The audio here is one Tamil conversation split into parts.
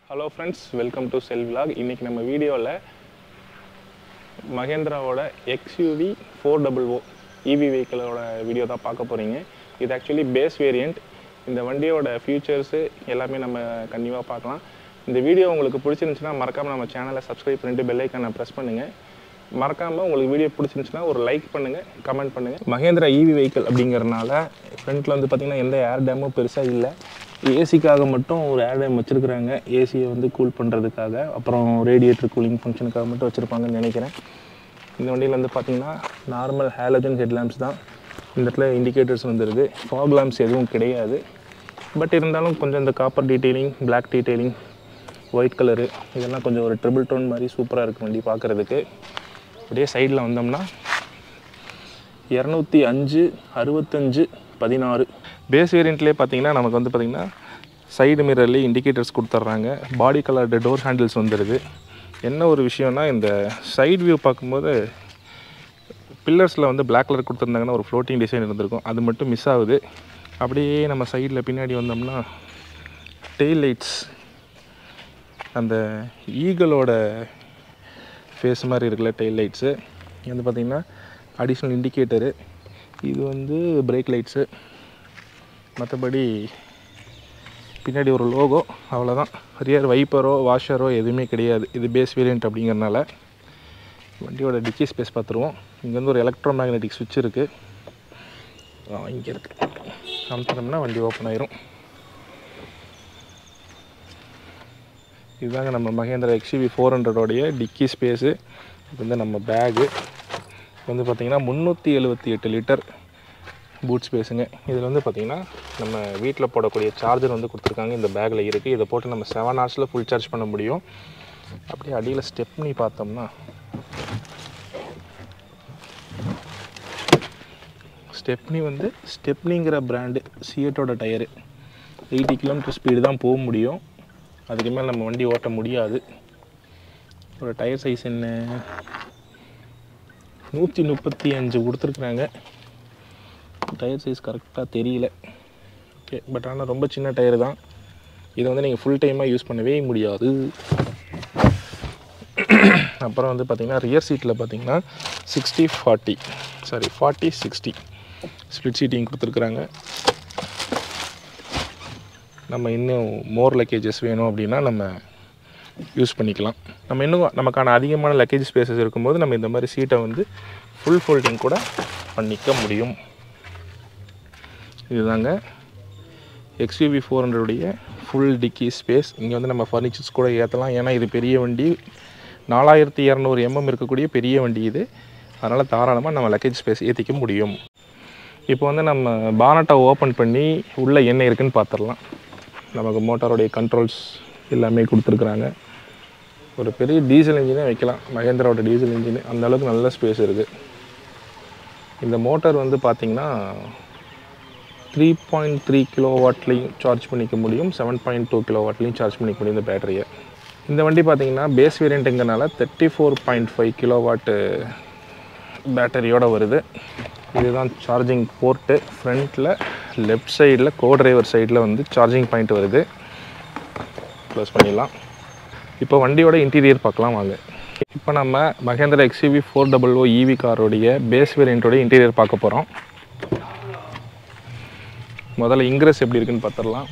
Hello friends, welcome to Selvlog. இன்னைக்கு நம்ம வீடியோல மஹேந்திராவோட XUV 400 EV வெஹிக்கிளோட வீடியோ தான் பார்க்க போறீங்க. இது एक्चुअली பேஸ் வேரியன்ட். இந்த வண்டியோட ஃபீச்சர்ஸ் எல்லாமே நம்ம கண்டிப்பா பார்க்கலாம். இந்த வீடியோ உங்களுக்கு பிடிச்சிருந்துச்சுனா மறக்காம நம்ம சேனலை Subscribe பண்ணிட்டு பெல் ஐகானை பிரஸ் பண்ணுங்க. மறக்காம உங்களுக்கு வீடியோ பிடிச்சிருந்துச்சுனா ஒரு லைக் பண்ணுங்க, கமெண்ட் பண்ணுங்க. மஹேந்திரா EV வெஹிக்கிள் அப்படிங்கறனால ஃப்ரண்ட்ல வந்து பாத்தீங்கன்னா எந்த ஏர் டேமும் பெருசா இல்ல. ஏசிக்காக மட்டும் ஒரு ஏர் டேம் வச்சிருக்காங்க. ஏசியை வந்து கூல் பண்ணுறதுக்காக, அப்புறம் ரேடியேட்டர் கூலிங் ஃபங்க்ஷனுக்காக மட்டும் வச்சுருப்பாங்கன்னு நினைக்கிறேன். இந்த வண்டியில் வந்து பார்த்திங்கன்னா நார்மல் ஹேலஜன் ஹெட்லாம்ப்ஸ் தான். இந்த இடத்துல இண்டிகேட்டர்ஸ் வந்துடுது. ஃபாக் லாம்ப்ஸ் எதுவும் கிடையாது. பட் இருந்தாலும் கொஞ்சம் இந்த copper detailing, black detailing, white colour இதெல்லாம் கொஞ்சம் ஒரு ட்ரிபிள் டோன் மாதிரி சூப்பராக இருக்குது வண்டி பார்க்குறதுக்கு. அப்படியே சைடில் வந்தோம்னா 205 65 16 பேஸ் வேரியண்ட்லேயே பார்த்தீங்கன்னா நமக்கு வந்து பார்த்திங்கன்னா சைடு மிரர்லேயே இண்டிகேட்டர்ஸ் கொடுத்துட்றாங்க. பாடி கலர் டோர் ஹேண்டில்ஸ் வந்துடுது. என்ன ஒரு விஷயம்னா இந்த சைடு வியூ பார்க்கும்போது பில்லர்ஸில் வந்து பிளாக் கலர் கொடுத்துருந்தாங்கன்னா ஒரு ஃப்ளோட்டிங் டிசைன் இருந்திருக்கும். அது மட்டும் மிஸ் ஆகுது. அப்படியே நம்ம சைடில் பின்னாடி வந்தோம்னா டெயில் லைட்ஸ், அந்த ஈகிளோட ஃபேஸ் மாதிரி இருக்குல்ல டெயில் லைட்ஸு. இது வந்து பார்த்திங்கன்னா அடிஷ்னல் இண்டிகேட்டரு. இது வந்து பிரேக் லைட்ஸு. மற்றபடி பின்னாடி ஒரு லோகோ, அவ்வளோதான். ரியர் வைப்பரோ வாஷரோ எதுவுமே கிடையாது. இது பேஸ் வேரியண்ட் அப்படிங்கிறனால. வண்டியோட டிக்கி ஸ்பேஸ் பார்த்துருவோம். இங்கே வந்து ஒரு எலக்ட்ரோ மேக்னெட்டிக் சுவிட்ச் இருக்குது. இங்கே இருக்குது. அமுத்தினோம்னா வண்டி ஓப்பன் ஆயிரும். இதுதாங்க நம்ம மஹேந்திரா XUV 400 டிக்கி ஸ்பேஸு. இது வந்து நம்ம பேகு வந்து பார்த்திங்கன்னா 378 லிட்டர் பூட் ஸ்பேஸுங்க. இதில் வந்து பார்த்திங்கன்னா நம்ம வீட்டில் போடக்கூடிய சார்ஜர் வந்து கொடுத்துருக்காங்க. இந்த பேக்கில் இருக்குது. இதை போட்டு நம்ம 7 ஹவர்ஸில் ஃபுல் சார்ஜ் பண்ண முடியும். அப்படியே அடியில் ஸ்டெப்னி பார்த்தோம்னா ஸ்டெப்னி வந்து ஸ்டெப்னிங்கிற பிராண்டு சியட்டோட டயரு. 80 கிலோமீட்டர் ஸ்பீடு தான் போக முடியும். அதுக்கு மேலே நம்ம வண்டி ஓட்ட முடியாது. ஒரு டயர் சைஸ் என்ன 135 கொடுத்துருக்குறாங்க. டயர் சைஸ் கரெக்டாக தெரியல. ஓகே, பட் ஆனால் ரொம்ப சின்ன டயர் தான். இதை வந்து நீங்கள் ஃபுல் டைமாக யூஸ் பண்ணவே முடியாது. அப்புறம் வந்து பார்த்திங்கன்னா ரியர் சீட்டில் பார்த்திங்கன்னா 40-60 ஸ்ப்ளிட் சீட்டிங் கொடுத்துருக்குறாங்க. நம்ம இன்னும் மோர் லக்கேஜஸ் வேணும் அப்படின்னா நம்ம யூஸ் பண்ணிக்கலாம். நம்ம இன்னும் நமக்கான அதிகமான லக்கேஜ் ஸ்பேசஸ் இருக்கும்போது நம்ம இந்த மாதிரி சீட்டை வந்து ஃபுல் ஃபோல்டிங் கூட பண்ணிக்க முடியும். இதுதாங்க XUV 400 ஃபுல் டிக்கி ஸ்பேஸ். இங்கே வந்து நம்ம ஃபர்னிச்சர்ஸ் கூட ஏற்றலாம். ஏன்னா இது பெரிய வண்டி, 4200 mm இருக்கக்கூடிய பெரிய வண்டி இது. அதனால் தாராளமாக நம்ம லக்கேஜ் ஸ்பேஸ் ஏற்றிக்க முடியும். இப்போ வந்து நம்ம பானட்டை ஓப்பன் பண்ணி உள்ளே என்ன இருக்குதுன்னு பார்த்துடலாம். நமக்கு மோட்டாரோடைய கண்ட்ரோல்ஸ் எல்லாமே கொடுத்துருக்குறாங்க. ஒரு பெரிய டீசல் இன்ஜினே வைக்கலாம். மஹேந்திராவோட டீசல் இன்ஜின் அந்தளவுக்கு நல்ல ஸ்பேஸ் இருக்குது. இந்த மோட்டார் வந்து பார்த்திங்கன்னா 3.3 கிலோவாட்லேயும் சார்ஜ் பண்ணிக்க முடியும், 7.2 கிலோவாட்லேயும் சார்ஜ் பண்ணிக்க முடியும் இந்த பேட்டரியை. இந்த வண்டி பார்த்திங்கன்னா பேஸ் வேரியண்ட்டுங்கிறனால 34.5 கிலோவாட்டு பேட்டரியோடு வருது. இதுதான் சார்ஜிங் போர்ட்டு. ஃப்ரண்ட்டில் லெஃப்ட் சைடில் கோ டிரைவர் சைடில் வந்து சார்ஜிங் பாயிண்ட் வருது. க்ளோஸ் பண்ணிடலாம். இப்போ வண்டியோட இன்டீரியர் பார்க்கலாம் வாங்க. இப்போ நம்ம மஹேந்திரா XUV 400 EV காரோடைய பேஸ் வேரியண்ட்டோடைய இன்டீரியர் பார்க்க போகிறோம். முதல்ல இன்க்ரெஸ் எப்படி இருக்குன்னு பார்த்துடலாம்.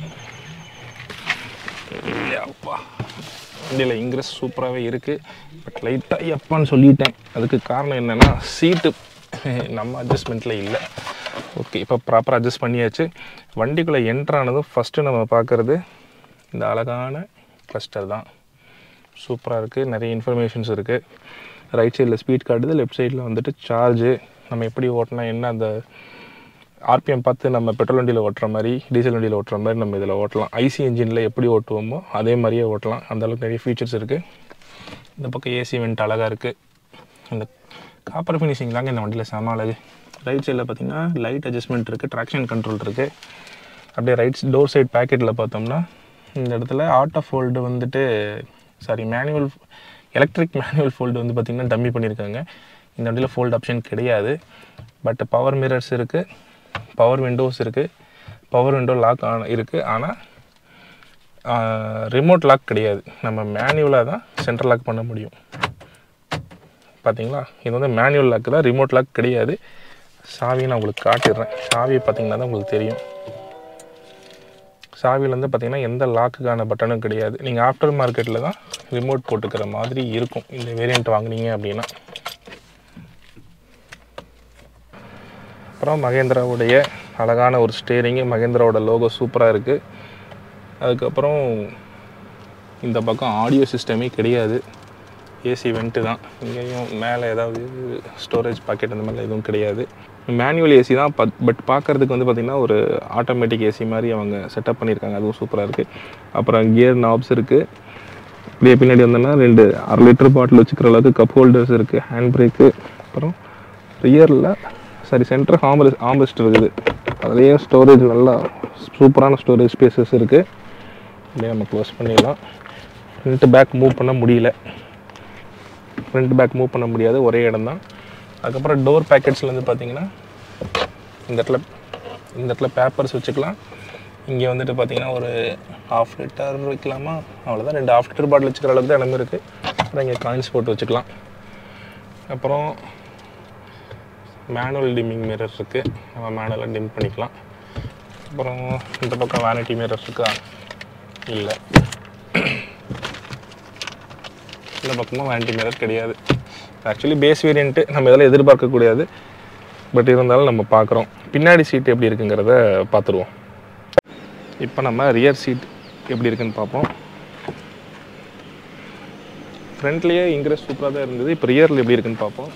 வண்டியில் இன்க்ரெஸ் சூப்பராகவே இருக்குது. பட் லைட்டாக எப்பான்னு சொல்லிட்டேன். அதுக்கு காரணம் என்னென்னா சீட்டு நம்ம அட்ஜஸ்ட்மெண்ட்டில் இல்லை. ஓகே, இப்போ ப்ராப்பராக அட்ஜஸ்ட் பண்ணியாச்சு. வண்டிக்குள்ளே என்ட்ரானதும் ஃபஸ்ட்டு நம்ம பார்க்குறது இந்த அழகான கிளஸ்டர் தான். சூப்பராக இருக்குது. நிறைய இன்ஃபர்மேஷன்ஸ் இருக்குது. ரைட் சைடில் ஸ்பீட் காட்டுது, லெஃப்ட் சைடில் வந்துட்டு சார்ஜு, நம்ம எப்படி ஓட்டினா என்ன, அந்த ஆர்பிஎம் பார்த்து நம்ம பெட்ரோல் வண்டியில் ஓட்டுற மாதிரி, டீசல் வண்டியில் ஓட்டுற மாதிரி நம்ம இதில் ஓட்டலாம். ஐசி இன்ஜினில் எப்படி ஓட்டுவோமோ அதே மாதிரியே ஓட்டலாம். அந்தளவுக்கு நிறைய ஃபீச்சர்ஸ் இருக்குது. இந்த பக்கம் ஏசி வெண்ட் அழகாக இருக்குது. இந்த காப்பர் ஃபினிஷிங் தாங்க இந்த வண்டியில் செம அழகு. ரைட் சைடில் பார்த்திங்கன்னா லைட் அட்ஜஸ்ட்மெண்ட் இருக்குது, ட்ராக்ஷன் கண்ட்ரோல் இருக்குது. அப்படியே ரைட் டோர் சைட் பேக்கெட்டில் பார்த்தோம்னா இந்த இடத்துல ஆட்டோ ஃபோல்டு வந்துட்டு மேனுவல் எலக்ட்ரிக் மேனுவல் ஃபோல்டு வந்து பார்த்திங்கன்னா டம்மி பண்ணியிருக்காங்க. இந்த வண்டியில் ஃபோல்டு ஆப்ஷன் கிடையாது. பட் பவர் மிரர்ஸ் இருக்குது, பவர் விண்டோஸ் இருக்குது, பவர் விண்டோ லாக் இருக்குது. ஆனால் ரிமோட் லாக் கிடையாது, நம்ம மேனுவலாக தான் சென்ட்ரல் லாக் பண்ண முடியும். பார்த்தீங்களா, இது வந்து மேனுவல் லாக் தான், ரிமோட் லாக் கிடையாது. சாவியை நான் உங்களுக்கு காட்டிடுறேன். சாவியை பார்த்தீங்கன்னா தான் உங்களுக்கு தெரியும். சாவியில் வந்து பார்த்திங்கன்னா எந்த லாக்குக்கான பட்டனும் கிடையாது. நீங்கள் ஆஃப்டர் மார்க்கெட்டில் தான் ரிமோட் போட்டுக்கிற மாதிரி இருக்கும் இந்த வேரியண்ட் வாங்கினீங்க அப்படின்னா. அப்புறம் மகேந்திராவுடைய அழகான ஒரு ஸ்டேரிங்கு, மகேந்திராவோட லோகோ சூப்பராக இருக்குது. அதுக்கப்புறம் இந்த பக்கம் ஆடியோ சிஸ்டமே கிடையாது, ஏசி வெண்ட்டு தான். இங்கேயும் மேலே ஏதாவது ஸ்டோரேஜ் பாக்கெட் அந்த மாதிரிலாம் எதுவும் கிடையாது. மேனுவல் ஏசி தான், பட் பார்க்குறதுக்கு வந்து பார்த்திங்கன்னா ஒரு ஆட்டோமேட்டிக் ஏசி மாதிரி அவங்க செட்டப் பண்ணியிருக்காங்க, அதுவும் சூப்பராக இருக்குது. அப்புறம் கியர் நாப்ஸ் இருக்குது. இப்படியே பின்னாடி வந்தோன்னா 2 1/2 லிட்டர் பாட்டில் வச்சுக்கிற அளவுக்கு கப் ஹோல்டர்ஸ் இருக்குது, ஹேண்ட் பிரேக்கு. அப்புறம் ரியரில் சென்டர் ஆம்ரெஸ்ட் இருக்குது. அதுலேயும் ஸ்டோரேஜ் நல்லா சூப்பரான ஸ்டோரேஜ் ஸ்பேசஸ் இருக்குது. அப்படியே நம்ம க்ளோஸ் பண்ணிடலாம். ஃப்ரண்ட் பேக் மூவ் பண்ண முடியல, ஃப்ரண்ட் பேக் மூவ் பண்ண முடியாது, ஒரே இடம் தான். அதுக்கப்புறம் டோர் பேக்கெட்ஸில் வந்து பார்த்திங்கன்னா இந்த இடத்துல பேப்பர்ஸ் வச்சுக்கலாம். இங்கே வந்துட்டு பார்த்திங்கன்னா ஒரு 1/2 லிட்டர் வைக்கலாமா, அவ்வளோதான். 2 1/2 லிட்டர் பாட்டில் வச்சுக்கிற அளவுக்கு தான் இடமே இருக்குது. அப்புறம் இங்கே காயின்ஸ் போட்டு வச்சுக்கலாம். அப்புறம் மேனுவல் டிம்மிங் மிரர் இருக்குது, நம்ம மேனுவலாக டிம் பண்ணிக்கலாம். அப்புறம் இந்த பக்கம் வேனிட்டி மிரர் இருக்கா, இல்லை. இந்த பக்கமும் வேனிட்டி மிரர் கிடையாது. ஆக்சுவலி பேஸ் வேரியண்ட்டு நம்ம இதெல்லாம் எதிர்பார்க்கக்கூடாது, பட் இருந்தாலும் நம்ம பார்க்குறோம். பின்னாடி சீட் எப்படி இருக்குங்கிறத பார்த்துருவோம். இப்போ நம்ம ரியர் சீட் எப்படி இருக்குன்னு பார்ப்போம். ஃப்ரண்ட்லேயே இன்க்ரெஸ் சூப்பராக தான் இருந்தது, இப்போ ரியரில் எப்படி இருக்குன்னு பார்ப்போம்.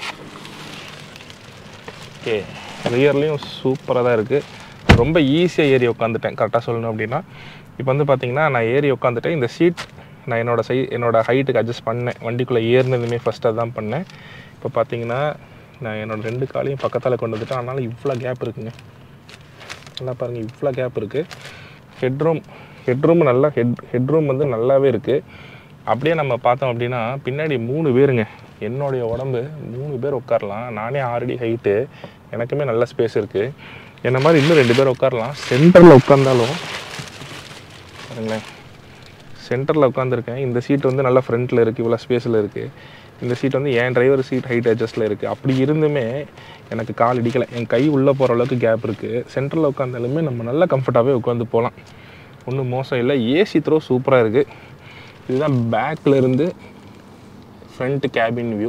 ஓகே, ரியர்லேயும் சூப்பராக தான் இருக்குது. ரொம்ப ஈஸியாக ஏறி உட்காந்துட்டேன், கரெக்டாக சொல்லணும் அப்படின்னா. இப்போ வந்து பார்த்திங்கன்னா நான் ஏறி உட்காந்துட்டேன். இந்த சீட் நான் என்னோடய ஹைட்டுக்கு அட்ஜஸ்ட் பண்ணேன். வண்டிக்குள்ளே ஏறினதுமே ஃபஸ்ட்டு தான் பண்ணேன். இப்போ பார்த்திங்கன்னா நான் என்னோடய 2 காலையும் பக்கத்தால் கொண்டு வந்துட்டேன். ஆனாலும் இவ்வளோ கேப் இருக்குங்க, நல்லா பாருங்கள், இவ்வளோ கேப் இருக்குது. ஹெட்ரூம் நல்லா ஹெட்ரூம் வந்து நல்லாவே இருக்குது. அப்படியே நம்ம பார்த்தோம் அப்படின்னா பின்னாடி 3 பேருங்க, என்னுடைய உடம்பு 3 பேர் உட்காரலாம். நானே 6 அடி ஹைட்டு, எனக்குமே நல்ல ஸ்பேஸ் இருக்குது. என்ன மாதிரி இன்னும் 2 பேர் உட்காரலாம். சென்டரில் உட்காந்தாலும் பாருங்களேன், சென்டரில் உட்காந்துருக்கேன். இந்த சீட் வந்து நல்லா ஃப்ரண்ட்டில் இருக்குது, இவ்வளோ ஸ்பேஸில் இருக்குது. இந்த சீட் வந்து என் டிரைவர் சீட் ஹைட் அட்ஜஸ்ட்டில் இருக்குது. அப்படி இருந்துமே எனக்கு கால் இடிக்கலை, என் கை உள்ளே போகிற அளவுக்கு கேப் இருக்குது. சென்டரில் உட்காந்தாலுமே நம்ம நல்லா கம்ஃபர்ட்டாகவே உட்காந்து போகலாம், ஒன்றும் மோசம் இல்லை. ஏசி த்ரோ சூப்பராக இருக்குது. இதுதான் பேக்கில் இருந்து ஃப்ரண்ட் கேபின் வியூ.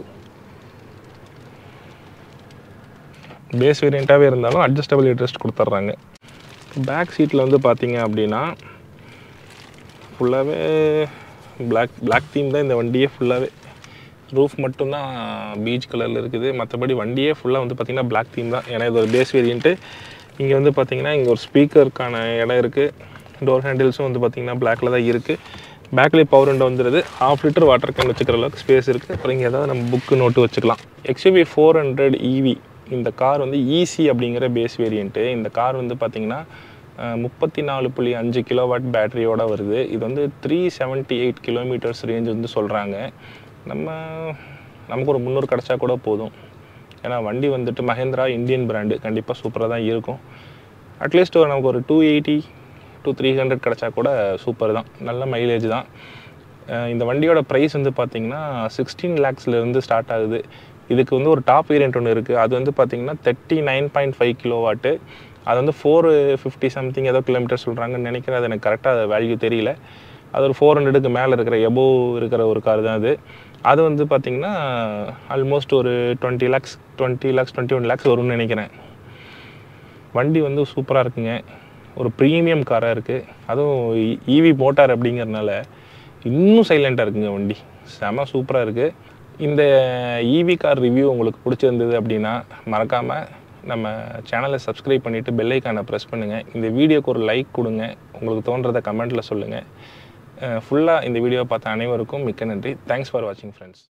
பேஸ் வேரியண்ட்டாகவே இருந்தாலும் அட்ஜஸ்டபிள் ஹெட்ரெஸ்ட் கொடுத்துட்றாங்க. பேக் சீட்டில் வந்து பார்த்தீங்க அப்படின்னா ஃபுல்லாகவே பிளாக் தீம் தான் இந்த வண்டியே ஃபுல்லாகவே. ரூஃப் மட்டும்தான் பீச் கலரில் இருக்குது, மற்றபடி வண்டியே ஃபுல்லாக வந்து பார்த்திங்கன்னா பிளாக் தீம் தான். ஏன்னா இது ஒரு பேஸ் வேரியண்ட்டு. இங்கே வந்து பார்த்திங்கன்னா இங்கே ஒரு ஸ்பீக்கருக்கான இடம் இருக்குது. டோர் ஹேண்டில்ஸும் வந்து பார்த்திங்கன்னா பிளாக்கில் தான் இருக்குது. பேக்லேயே பவர் விண்டோ வந்துடுது. 1/2 லிட்டர் வாட்டர் கேன் வச்சுக்கிற அளவுக்கு ஸ்பேஸ் இருக்குது. அப்புறம் இங்கே ஏதாவது நம்ம புக்கு நோட்டு வச்சுக்கலாம். XUV 400 EV இந்த கார் வந்து ஈசி அப்படிங்கிற பேஸ் வேரியண்ட்டு. இந்த கார் வந்து பார்த்திங்கன்னா 34.5 கிலோவாட் பேட்டரியோடு வருது. இது வந்து 378 கிலோமீட்டர்ஸ் ரேஞ்ச் வந்து சொல்கிறாங்க. நமக்கு ஒரு 300 கிடச்சா கூட போதும். ஏன்னா வண்டி வந்துட்டு மஹேந்திரா இந்தியன் பிராண்டு, கண்டிப்பாக சூப்பராக தான் இருக்கும். அட்லீஸ்ட் நமக்கு ஒரு 280 to 300 கிடச்சா கூட சூப்பர் தான், நல்ல மைலேஜ் தான். இந்த வண்டியோட ப்ரைஸ் வந்து பார்த்திங்கன்னா 16 lakhsலேருந்து ஸ்டார்ட் ஆகுது. இதுக்கு வந்து ஒரு டாப் வேரியண்ட் ஒன்று இருக்குது. அது வந்து பார்த்திங்கன்னா 39.5 கிலோவாட்டு. அது வந்து 450 சம்திங் ஏதோ கிலோமீட்டர் சொல்கிறாங்கன்னு நினைக்கிறேன். அது எனக்கு கரெக்டாக வேல்யூ தெரியல. அது ஒரு 400க்கு மேலே இருக்கிற எபோவ் இருக்கிற ஒரு கார் தான் அது. அது வந்து பார்த்திங்கன்னா ஆல்மோஸ்ட் ஒரு 20 lakhs 21 lakhs வரும்னு நினைக்கிறேன். வண்டி வந்து சூப்பராக இருக்குங்க, ஒரு ப்ரீமியம் காராக இருக்குது. அதுவும் ஈவி மோட்டார் அப்படிங்கிறதுனால இன்னும் சைலண்ட்டாக இருக்குங்க வண்டி, செம சூப்பராக இருக்குது. இந்த ஈவி கார் ரிவ்யூ உங்களுக்கு பிடிச்சிருந்தது அப்படின்னா மறக்காமல் நம்ம சேனலை சப்ஸ்கிரைப் பண்ணிவிட்டு பெல் ஐக்கானை ப்ரெஸ் பண்ணுங்கள். இந்த வீடியோக்கு ஒரு லைக் கொடுங்க, உங்களுக்கு தோன்றதை கமெண்ட்டில் சொல்லுங்கள். ஃபுல்லாக இந்த வீடியோவை பார்த்த அனைவருக்கும் மிக்க நன்றி. தேங்க்ஸ் ஃபார் வாட்சிங் ஃப்ரெண்ட்ஸ்.